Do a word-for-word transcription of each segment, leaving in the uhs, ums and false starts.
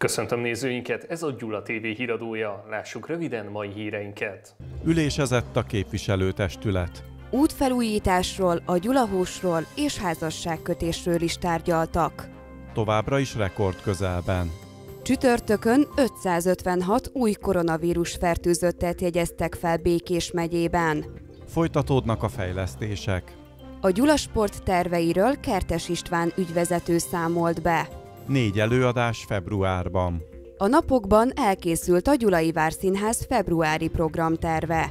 Köszöntöm nézőinket, ez a Gyula té vé híradója. Lássuk röviden mai híreinket. Ülésezett a képviselőtestület. Útfelújításról, a Gyulahúsról és házasságkötésről is tárgyaltak. Továbbra is rekord közelben. Csütörtökön ötszázötvenhat új koronavírus fertőzöttet jegyeztek fel Békés megyében. Folytatódnak a fejlesztések. A Gyula Sport terveiről Kertes István ügyvezető számolt be. Négy előadás februárban. A napokban elkészült a Gyulai Várszínház februári programterve.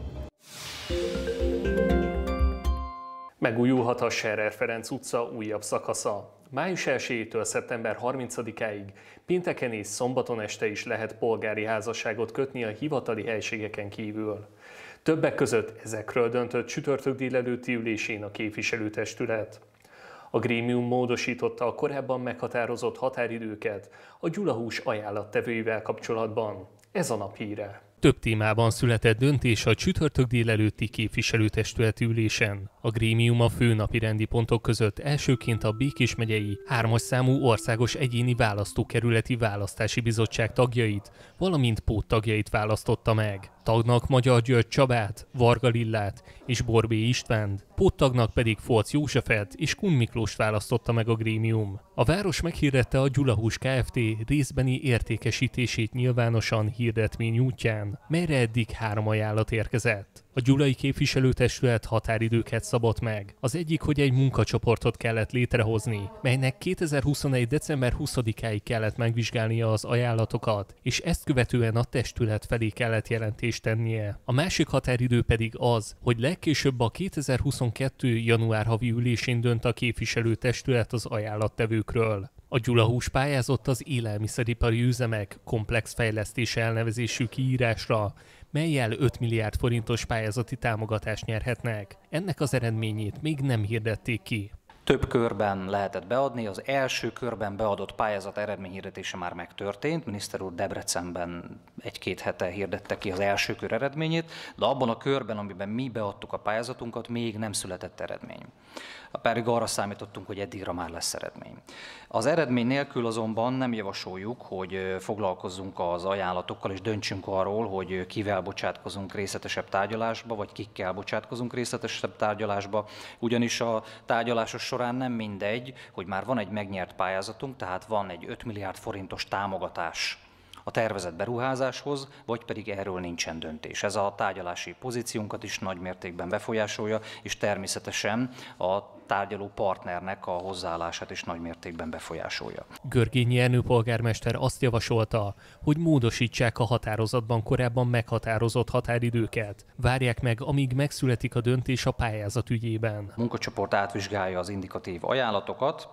Megújulhat a Scherer Ferenc utca újabb szakasza. május elsejétől szeptember harmincadikáig pénteken és szombaton este is lehet polgári házasságot kötni a hivatali helységeken kívül. Többek között ezekről döntött csütörtök délelőtti ülésén a képviselőtestület. A grémium módosította a korábban meghatározott határidőket a Gyulahús ajánlattevőivel kapcsolatban. Ez a nap híre. Több témában született döntés a csütörtök délelőtti képviselőtestületi ülésen. A grémium a fő napirendi pontok között elsőként a Békés megyei hármas számú országos egyéni választókerületi választási bizottság tagjait, valamint póttagjait választotta meg. Tagnak Magyar György Csabát, Varga Lillát és Borbély Istvánt, póttagnak pedig Folc Józsefet és Kun Miklóst választotta meg a grémium. A város meghirdette a Gyulahús Kft. Részbeni értékesítését nyilvánosan hirdetmény útján, melyre eddig három ajánlat érkezett. A gyulai képviselőtestület határidőket szabott meg. Az egyik, hogy egy munkacsoportot kellett létrehozni, melynek kétezer-huszonegy. december huszadikáig kellett megvizsgálnia az ajánlatokat, és ezt követően a testület felé kellett jelentést tennie. A másik határidő pedig az, hogy legkésőbb a kétezer-huszonkettő. január havi ülésén dönt a képviselőtestület az ajánlattevőkről. A Gyulahús pályázott az élelmiszeripari üzemek komplex fejlesztése elnevezésű kiírásra, mellyel öt milliárd forintos pályázati támogatást nyerhetnek. Ennek az eredményét még nem hirdették ki. Több körben lehetett beadni, az első körben beadott pályázat eredményhirdetése már megtörtént, miniszter úr Debrecenben egy-két hete hirdette ki az első kör eredményét, de abban a körben, amiben mi beadtuk a pályázatunkat, még nem született eredmény. Pedig arra számítottunk, hogy eddigra már lesz eredmény. Az eredmény nélkül azonban nem javasoljuk, hogy foglalkozzunk az ajánlatokkal és döntsünk arról, hogy kivel bocsátkozunk részletesebb tárgyalásba, vagy kikkel bocsátkozunk részletesebb tárgyalásba, ugyanis a tárgyalásos során nem mindegy, hogy már van egy megnyert pályázatunk, tehát van egy öt milliárd forintos támogatás a tervezett beruházáshoz, vagy pedig erről nincsen döntés. Ez a tárgyalási pozíciónkat is nagy mértékben befolyásolja, és természetesen a tárgyaló partnernek a hozzáállását is nagy mértékben befolyásolja. Görgényi Ernő polgármester azt javasolta, hogy módosítsák a határozatban korábban meghatározott határidőket. Várják meg, amíg megszületik a döntés a pályázat ügyében. A munkacsoport átvizsgálja az indikatív ajánlatokat,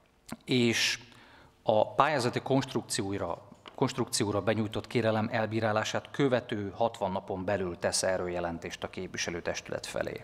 és a pályázati konstrukcióira konstrukcióra benyújtott kérelem elbírálását követő hatvan napon belül tesz erről jelentést a képviselőtestület felé.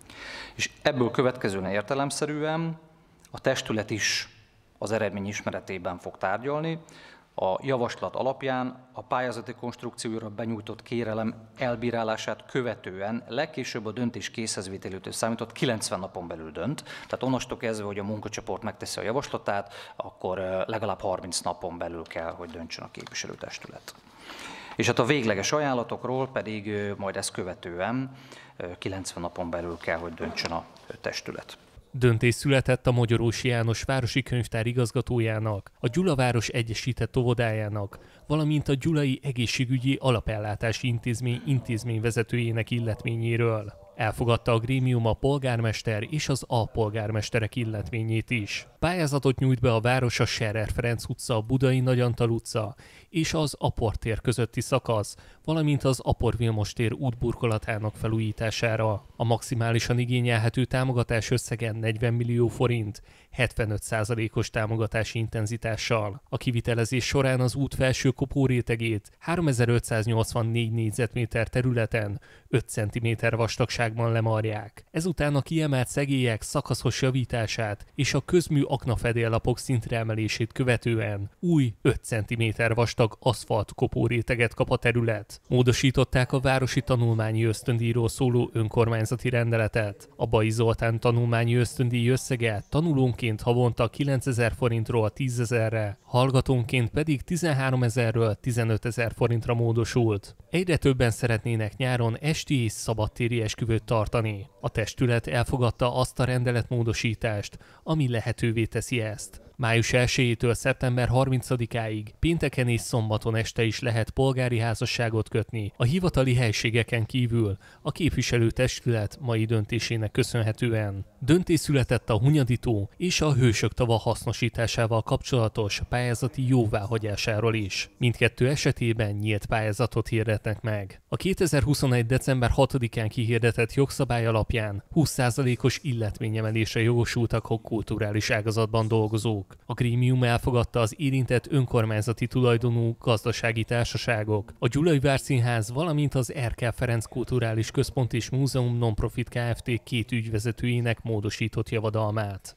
És ebből következően értelemszerűen a testület is az eredmény ismeretében fog tárgyalni. A javaslat alapján a pályázati konstrukcióra benyújtott kérelem elbírálását követően legkésőbb a döntés készhezvételétől számított kilencven napon belül dönt. Tehát onnastól kezdve, hogy a munkacsoport megteszi a javaslatát, akkor legalább harminc napon belül kell, hogy döntsön a képviselőtestület. És hát a végleges ajánlatokról pedig majd ezt követően kilencven napon belül kell, hogy döntsön a testület. Döntés született a Magyarósi János Városi Könyvtár igazgatójának, a Gyulaváros Egyesített Óvodájának, valamint a Gyulai Egészségügyi Alapellátási Intézmény intézményvezetőjének illetményéről. Elfogadta a grémium a polgármester és az alpolgármesterek illetményét is. Pályázatot nyújt be a város a Scherer Ferenc utca, a Budai Nagy Antal utca és az Apor tér közötti szakasz, valamint az Apor Vilmos tér útburkolatának felújítására. A maximálisan igényelhető támogatás összege negyven millió forint, hetvenöt százalékos támogatási intenzitással. A kivitelezés során az út felső kopórétegét háromezer-ötszáznyolcvannégy négyzetméter területen öt centiméter vastagságú magasságban lemarják. Ezután a kiemelt szegélyek szakaszos javítását és a közmű aknafedéllapok szintre emelését követően új öt centiméter vastag aszfalt kopóréteget kap a terület. Módosították a városi tanulmányi ösztöndíjról szóló önkormányzati rendeletet. A Bai Zoltán tanulmányi ösztöndíj összege tanulónként havonta kilencezer forintról tízezerre, hallgatónként pedig tizenháromezerről tizenötezer forintra módosult. Egyre többen szeretnének nyáron esti és szabadtéri esküvőt tartani. A testület elfogadta azt a rendeletmódosítást, ami lehetővé teszi ezt. május elsejétől szeptember harmincadikáig pénteken és szombaton este is lehet polgári házasságot kötni, a hivatali helységeken kívül a képviselőtestület mai döntésének köszönhetően. Döntés született a Hunyadi-tó és a Hősök tava hasznosításával kapcsolatos pályázati jóváhagyásáról is. Mindkettő esetében nyílt pályázatot hirdetnek meg. A kétezer-huszonegy. december hatodikán kihirdetett jogszabály alapján húsz százalékos illetményemelésre jogosultak a kulturális ágazatban dolgozók. A grémium elfogadta az érintett önkormányzati tulajdonú gazdasági társaságok, a Gyulai Várszínház, valamint az Erkel Ferenc Kulturális Központ és Múzeum Nonprofit Kft. Két ügyvezetőjének módosított javadalmát.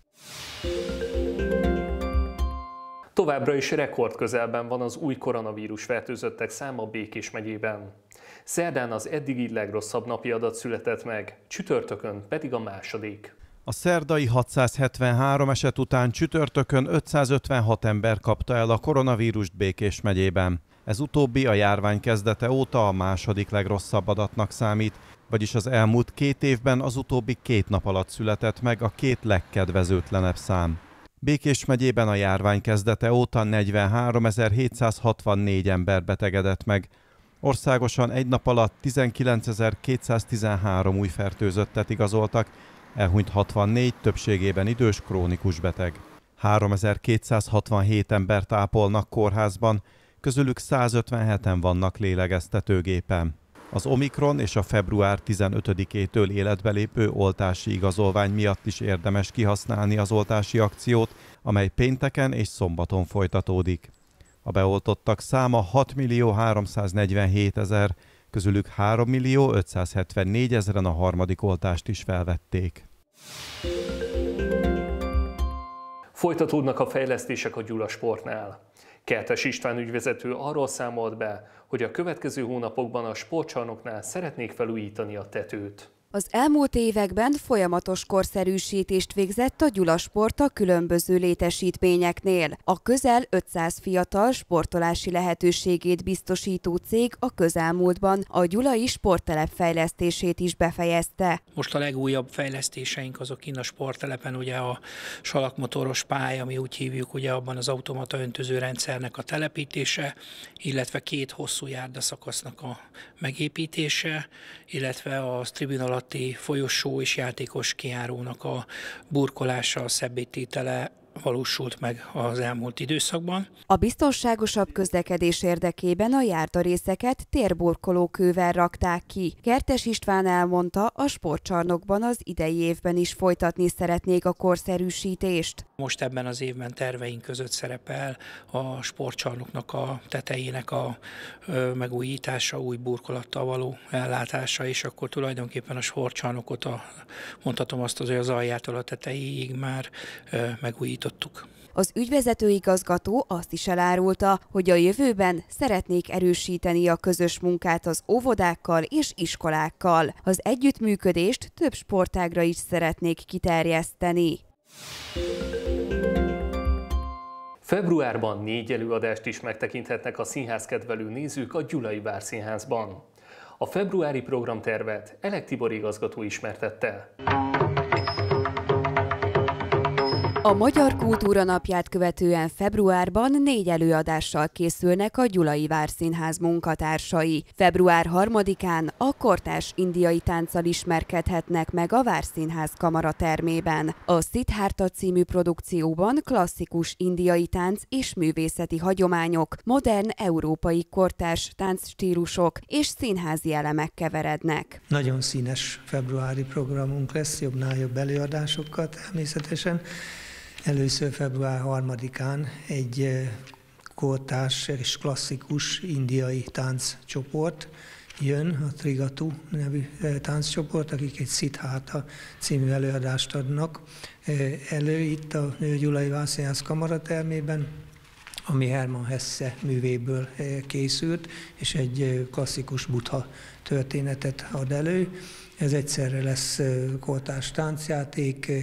Továbbra is rekordközelben van az új koronavírus fertőzöttek száma Békés megyében. Szerdán az eddigi legrosszabb napi adat született meg, csütörtökön pedig a második. A szerdai hatszázhetvenhárom eset után csütörtökön ötszázötvenhat ember kapta el a koronavírust Békés megyében. Ez utóbbi a járvány kezdete óta a második legrosszabb adatnak számít, vagyis az elmúlt két évben az utóbbi két nap alatt született meg a két legkedvezőtlenebb szám. Békés megyében a járvány kezdete óta negyvenháromezer-hétszázhatvannégy ember betegedett meg. Országosan egy nap alatt tizenkilencezer-kétszáztizenhárom új fertőzöttet igazoltak, elhunyt hatvannégy, többségében idős, krónikus beteg. háromezer-kétszázhatvanhét embert ápolnak kórházban, közülük százötvenheten vannak lélegeztetőgépen. Az Omikron és a február tizenötödikétől életbe lépő oltási igazolvány miatt is érdemes kihasználni az oltási akciót, amely pénteken és szombaton folytatódik. A beoltottak száma hatmillió háromszáznegyvenhétezer, közülük hárommillió ötszázhetvennégyezren a harmadik oltást is felvették. Folytatódnak a fejlesztések a Gyula Sportnál. Kertes István ügyvezető arról számolt be, hogy a következő hónapokban a sportcsarnoknál szeretnék felújítani a tetőt. Az elmúlt években folyamatos korszerűsítést végzett a Gyula Sport a különböző létesítményeknél. A közel ötszáz fiatal sportolási lehetőségét biztosító cég a közelmúltban a gyulai sporttelep fejlesztését is befejezte. Most a legújabb fejlesztéseink azok kint a sporttelepen, ugye a salakmotoros pálya, ami úgy hívjuk, ugye abban az automata öntöző rendszernek a telepítése, illetve két hosszú járdaszakasznak a megépítése, illetve a tribün alatti folyosó és játékos kijárónak a burkolása, a szebbélytétele valósult meg az elmúlt időszakban. A biztonságosabb közlekedés érdekében a járdarészeket térburkolókővel rakták ki. Kertes István elmondta, a sportcsarnokban az idei évben is folytatni szeretnék a korszerűsítést. Most ebben az évben terveink között szerepel a sportcsarnoknak a tetejének a megújítása, új burkolattal való ellátása, és akkor tulajdonképpen a sportcsarnokot, a, mondhatom azt, hogy az aljától a tetejéig már megújítottuk. Az ügyvezető igazgató azt is elárulta, hogy a jövőben szeretnék erősíteni a közös munkát az óvodákkal és iskolákkal. Az együttműködést több sportágra is szeretnék kiterjeszteni. Februárban négy előadást is megtekinthetnek a színházkedvelő nézők a Gyulai Várszínházban. A februári programtervet Elek Tibor igazgató ismertette. A Magyar Kultúra Napját követően februárban négy előadással készülnek a Gyulai Várszínház munkatársai. február harmadikán a kortárs indiai tánccal ismerkedhetnek meg a Várszínház kamaratermében. A Siddhartha című produkcióban klasszikus indiai tánc és művészeti hagyományok, modern európai kortárs táncstílusok és színházi elemek keverednek. Nagyon színes februári programunk lesz, jobbnál jobb előadásokkal természetesen. Először február harmadikán egy kortárs és klasszikus indiai tánccsoport jön, a Trigatu nevű tánccsoport, akik egy Siddhartha című előadást adnak elő itt a Gyulai Várszínház kamaratermében, ami Hermann Hesse művéből készült, és egy klasszikus Buddha történetet ad elő. Ez egyszerre lesz kortárs táncjáték,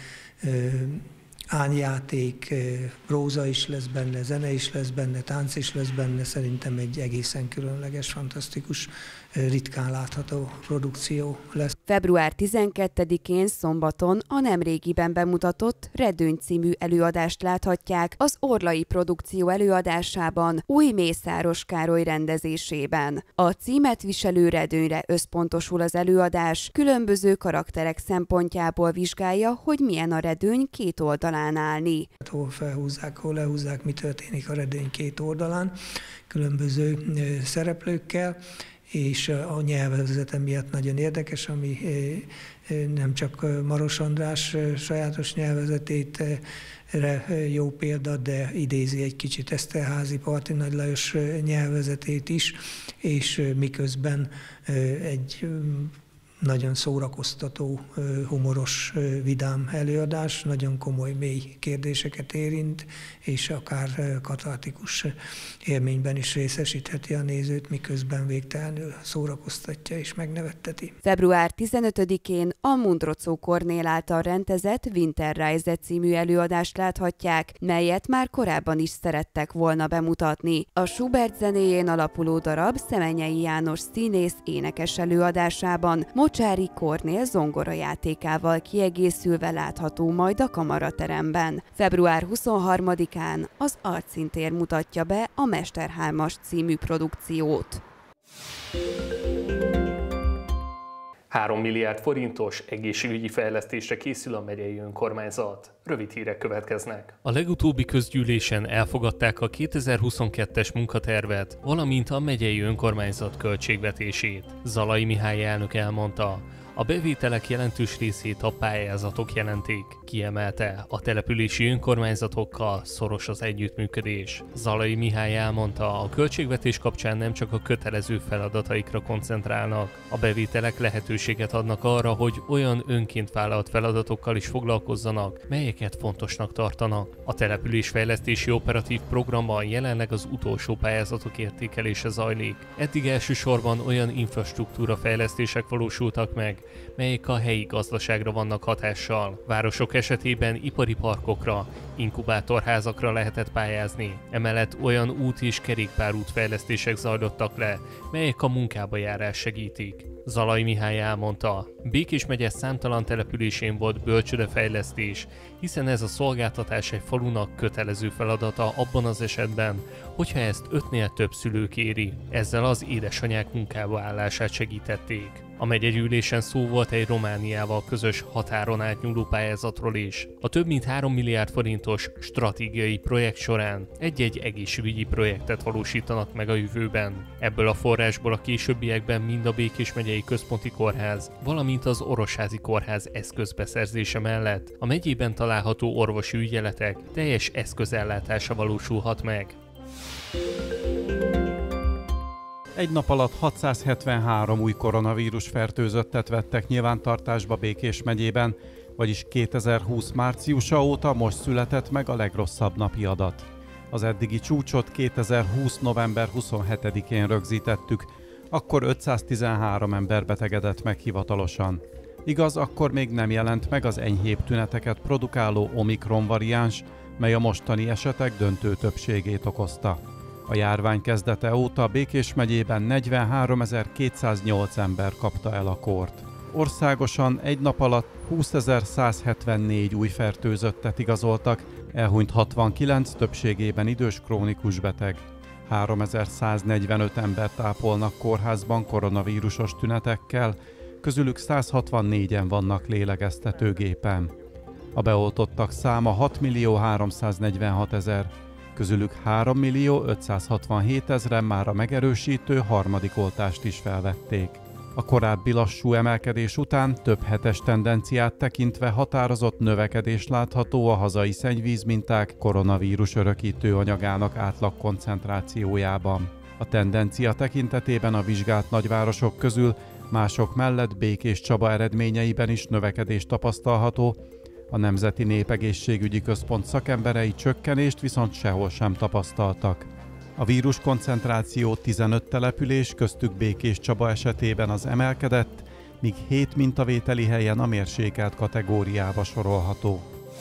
ányjáték, próza is lesz benne, zene is lesz benne, tánc is lesz benne, szerintem egy egészen különleges, fantasztikus, ritkán látható produkció lesz. február tizenkettedikén szombaton a nemrégiben bemutatott Redőny című előadást láthatják az Orlai Produkció előadásában, Új Mészáros Károly rendezésében. A címet viselő redőnyre összpontosul az előadás, különböző karakterek szempontjából vizsgálja, hogy milyen a redőny két oldalán állni. Hol felhúzzák, hol lehúzzák, mi történik a redőny két oldalán, különböző szereplőkkel, és a nyelvezete miatt nagyon érdekes, ami nem csak Maros András sajátos nyelvezetét jó példa, de idézi egy kicsit Eszterházy, Parti Nagy Lajos nyelvezetét is, és miközben egy nagyon szórakoztató, humoros, vidám előadás, nagyon komoly, mély kérdéseket érint, és akár katartikus élményben is részesítheti a nézőt, miközben végtelenül szórakoztatja és megnevetteti. február tizenötödikén a Mundrocó Kornél által rendezett Winterreise című előadást láthatják, melyet már korábban is szerettek volna bemutatni. A Schubert zenéjén alapuló darab Szemenyei János színész énekes előadásában Mocsáry Kornél zongorajátékával kiegészülve látható majd a kamarateremben. február huszonharmadikán az Arcin-tér mutatja be a Mesterhármas című produkciót. három milliárd forintos egészségügyi fejlesztésre készül a megyei önkormányzat. Rövid hírek következnek. A legutóbbi közgyűlésen elfogadták a kétezer-huszonkettes munkatervet, valamint a megyei önkormányzat költségvetését. Zalai Mihály elnök elmondta, a bevételek jelentős részét a pályázatok jelentik. Kiemelte, a települési önkormányzatokkal szoros az együttműködés. Zalai Mihály elmondta, a költségvetés kapcsán nem csak a kötelező feladataikra koncentrálnak. A bevételek lehetőséget adnak arra, hogy olyan önként vállalt feladatokkal is foglalkozzanak, melyeket fontosnak tartanak. A településfejlesztési operatív programban jelenleg az utolsó pályázatok értékelése zajlik. Eddig elsősorban olyan infrastruktúra fejlesztések valósultak meg, melyek a helyi gazdaságra vannak hatással. Városok esetében ipari parkokra, inkubátorházakra lehetett pályázni. Emellett olyan út- és kerékpárút fejlesztések zajlottak le, melyek a munkába járás segítik. Zalai Mihály elmondta, Békés megye számtalan településén volt bölcsődefejlesztés, hiszen ez a szolgáltatás egy falunak kötelező feladata abban az esetben, hogyha ezt ötnél több szülő kéri. Ezzel az édesanyák munkába állását segítették. A megyegyűlésen szó volt egy Romániával közös határon átnyúló pályázatról is. A több mint három milliárd forintos stratégiai projekt során egy-egy egészségügyi projektet valósítanak meg a jövőben. Ebből a forrásból a későbbiekben mind a Békés megyei központi kórház, valamint az Orosházi Kórház eszközbeszerzése mellett a megyében található orvosi ügyeletek teljes eszközellátása valósulhat meg. Egy nap alatt hatszázhetvenhárom új koronavírus fertőzöttet vettek nyilvántartásba Békés megyében, vagyis kétezer-húsz márciusa óta most született meg a legrosszabb napi adat. Az eddigi csúcsot kétezer-húsz november huszonhetedikén rögzítettük, akkor ötszáztizenhárom ember betegedett meg hivatalosan. Igaz, akkor még nem jelent meg az enyhébb tüneteket produkáló Omikron variáns, mely a mostani esetek döntő többségét okozta. A járvány kezdete óta Békés megyében negyvenháromezer-kétszáznyolc ember kapta el a kórt. Országosan egy nap alatt húszezer-százhetvennégy új fertőzöttet igazoltak, elhunyt hatvankilenc, többségében idős krónikus beteg. háromezer-száznegyvenöt embert ápolnak kórházban koronavírusos tünetekkel, közülük száz hatvannégyen vannak lélegeztetőgépen. A beoltottak száma hat millió háromszáznegyvenhatezer, közülük három millió ötszázhatvanhétezren már a megerősítő harmadik oltást is felvették. A korábbi lassú emelkedés után több hetes tendenciát tekintve határozott növekedés látható a hazai szennyvízminták koronavírus örökítő anyagának átlag koncentrációjában. A tendencia tekintetében a vizsgált nagyvárosok közül mások mellett Békés Csaba eredményeiben is növekedés tapasztalható, a Nemzeti Népegészségügyi Központ szakemberei csökkenést viszont sehol sem tapasztaltak. A vírus koncentráció tizenöt település, köztük Békés Csaba esetében az emelkedett, míg hét mintavételi helyen a mérsékelt kategóriába sorolható.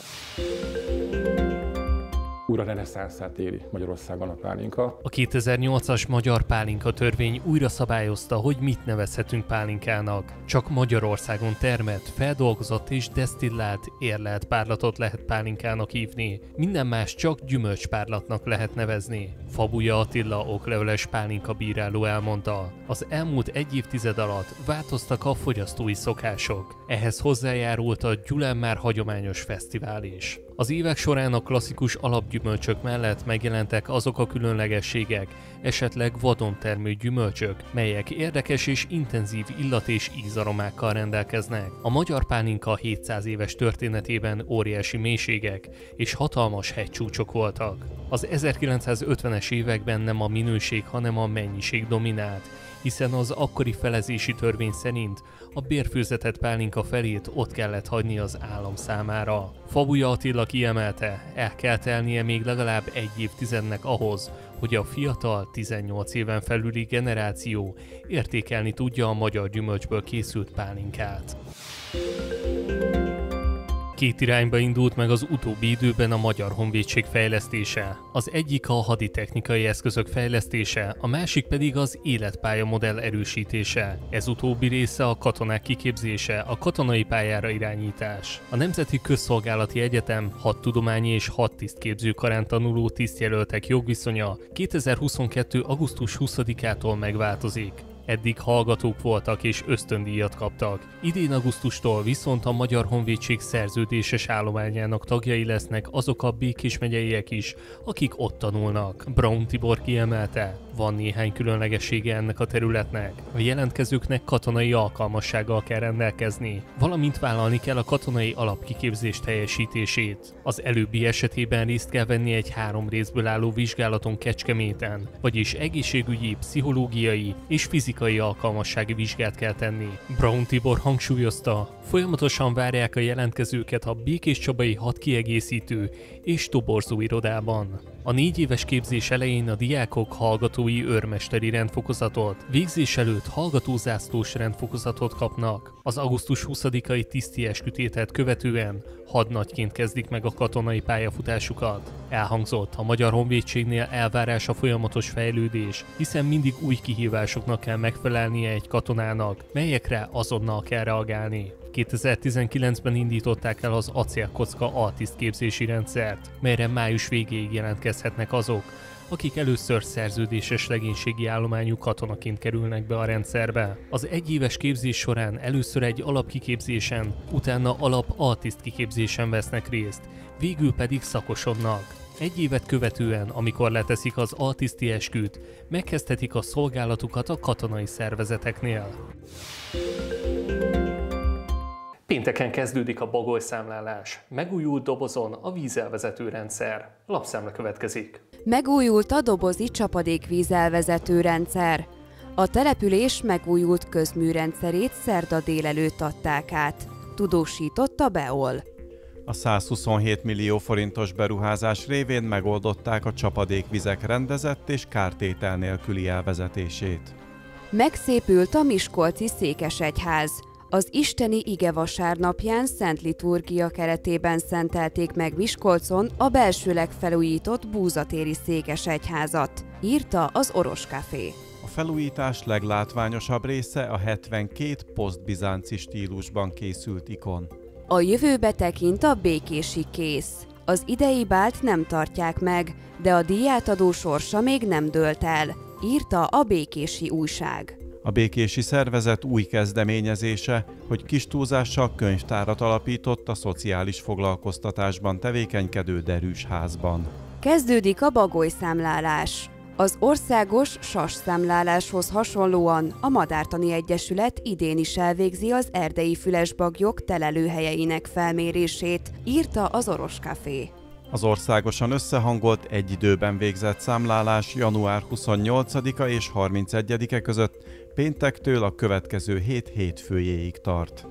Újra reneszánszát éli Magyarországon a pálinka. A kétezer-nyolcas magyar pálinka törvény újra szabályozta, hogy mit nevezhetünk pálinkának. Csak Magyarországon termett, feldolgozott és desztillált, érlelt párlatot lehet pálinkának hívni. Minden más csak gyümölcspárlatnak lehet nevezni. Fabuja Attila okleveles pálinka bíráló elmondta, az elmúlt egy évtized alatt változtak a fogyasztói szokások. Ehhez hozzájárult a Gyulán már hagyományos fesztivál is. Az évek során a klasszikus alapgyümölcsök mellett megjelentek azok a különlegességek, esetleg vadon termő gyümölcsök, melyek érdekes és intenzív illat- és ízaromákkal rendelkeznek. A magyar pálinka hétszáz éves történetében óriási mélységek és hatalmas hegycsúcsok voltak. Az ezerkilencszázötvenes években nem a minőség, hanem a mennyiség dominált, hiszen az akkori felezési törvény szerint a bérfőzetett pálinka felét ott kellett hagyni az állam számára. Fabuja Attila kiemelte, el kell telnie még legalább egy évtizednek ahhoz, hogy a fiatal, tizennyolc éven felüli generáció értékelni tudja a magyar gyümölcsből készült pálinkát. Két irányba indult meg az utóbbi időben a Magyar Honvédség fejlesztése. Az egyik a haditechnikai eszközök fejlesztése, a másik pedig az életpályamodell erősítése. Ez utóbbi része a katonák kiképzése, a katonai pályára irányítás. A Nemzeti Közszolgálati Egyetem hadtudományi és hadtisztképző karán tanuló tisztjelöltek jogviszonya kétezer-huszonkettő. augusztus huszadikától megváltozik. Eddig hallgatók voltak és ösztöndíjat kaptak. Idén augusztustól viszont a Magyar Honvédség szerződéses állományának tagjai lesznek azok a Békés megyeiek is, akik ott tanulnak. Braun Tibor kiemelte, van néhány különlegessége ennek a területnek. A jelentkezőknek katonai alkalmassággal kell rendelkezni, valamint vállalni kell a katonai alapkiképzés teljesítését. Az előbbi esetében részt kell venni egy három részből álló vizsgálaton Kecskeméten, vagyis egészségügyi, pszichológiai és fizikai alkalmassági vizsgát kell tenni. Braun Tibor hangsúlyozta, folyamatosan várják a jelentkezőket a Békés Csabai hadkiegészítő és toborzó irodában. A négy éves képzés elején a diákok hallgatói őrmesteri rendfokozatot, végzés előtt hallgatózászlós rendfokozatot kapnak. Az augusztus huszadikai tiszti eskütételt követően hadnagyként kezdik meg a katonai pályafutásukat. Elhangzott, a Magyar Honvédségnél elvárás a folyamatos fejlődés, hiszen mindig új kihívásoknak kell megfelelnie egy katonának, melyekre azonnal kell reagálni. kétezer-tizenkilencben indították el az acélkocka altisztképzési rendszert, melyre május végéig jelentkezhetnek azok, akik először szerződéses legénységi állományú katonaként kerülnek be a rendszerbe. Az egyéves képzés során először egy alapkiképzésen, utána alap-altiszt kiképzésen vesznek részt, végül pedig szakosodnak. Egy évet követően, amikor leteszik az altiszti esküt, megkezdhetik a szolgálatukat a katonai szervezeteknél. Pénteken kezdődik a bagolyszámlálás. Megújult dobozon a vízelvezető rendszer. Lapszámla következik. Megújult a dobozi csapadékvízelvezető rendszer. A település megújult közműrendszerét szerda délelőtt adták át. Tudósította Beol. A százhuszonhét millió forintos beruházás révén megoldották a csapadékvizek rendezett és kártétel nélküli elvezetését. Megszépült a miskolci székesegyház. Az isteni ige vasárnapján szent liturgia keretében szentelték meg Miskolcon a belsőleg felújított búzatéri székesegyházat, írta az Oros Café. A felújítás leglátványosabb része a hetvenkét posztbizánci stílusban készült ikon. A jövőbe tekint a békési kész. Az idei bált nem tartják meg, de a díjátadó sorsa még nem dőlt el, írta a Békési Újság. A békési szervezet új kezdeményezése, hogy kis túlzással könyvtárat alapított a szociális foglalkoztatásban tevékenykedő Derűs házban. Kezdődik a bagolyszámlálás. Az országos sasszámláláshoz hasonlóan a Madártani Egyesület idén is elvégzi az erdei fülesbagyok telelőhelyeinek felmérését, írta az Oros Café. Az országosan összehangolt egy időben végzett számlálás január huszonnyolcadika és harmincegyedike között péntektől a következő hét hétfőjéig tart.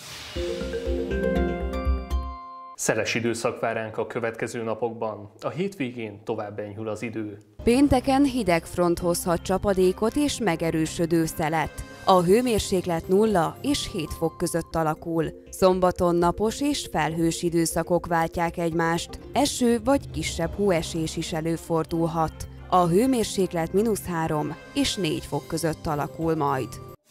Szeles időszak vár ránk a következő napokban, a hétvégén tovább enyhül az idő. Pénteken hideg front hozhat csapadékot és megerősödő szelet. A hőmérséklet nulla és hét fok között alakul. Szombaton napos és felhős időszakok váltják egymást. Eső vagy kisebb hóesés is előfordulhat. A hőmérséklet mínusz három és négy fok között alakul majd.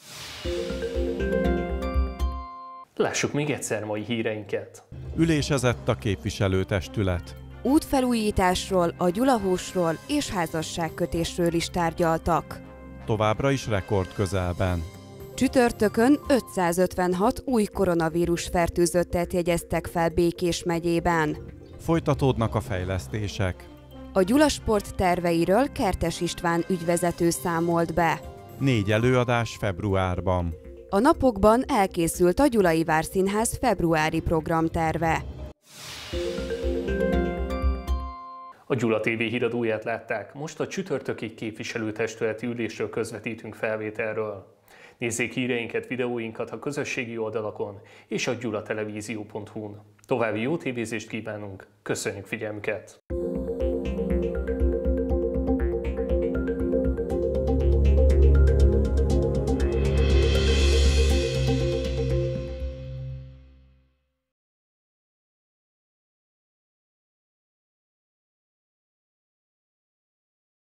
Lássuk még egyszer mai híreinket. Ülésezett a képviselőtestület. Útfelújításról, a Gyulahúsról és házasságkötésről is tárgyaltak. Továbbra is rekord közelben. Csütörtökön ötszázötvenhat új koronavírus fertőzöttet jegyeztek fel Békés megyében. Folytatódnak a fejlesztések. A Gyulasport terveiről Kertes István ügyvezető számolt be. Négy előadás februárban. A napokban elkészült a Gyulai Várszínház februári programterve. A Gyula té vé híradóját látták, most a csütörtöki képviselőtestületi ülésről közvetítünk felvételről. Nézzék híreinket, videóinkat a közösségi oldalakon és a gyulatelevízió pont hu-n. További jó tévézést kívánunk, köszönjük figyelmüket!